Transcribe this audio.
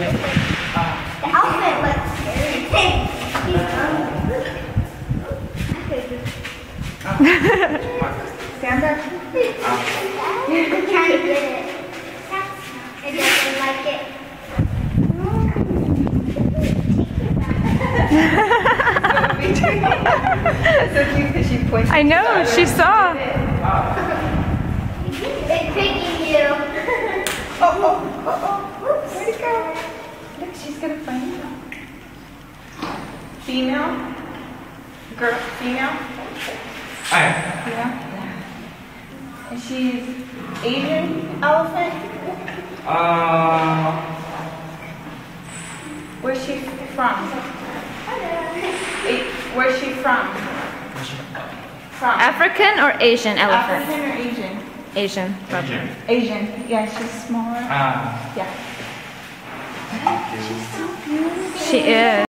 The outfit looks scary. Stand up. I'm trying to get it. It doesn't like it. So cute because she pointed. I know, she saw. It's picking you. Where'd it go? Look, she's gonna find you. Female? Girl, female? Yeah. And she's Asian elephant? Where's she from? Where's she from? From? African or Asian elephant? African or Asian? Asian, probably. Asian. Yeah, she's smaller. Yeah. She is.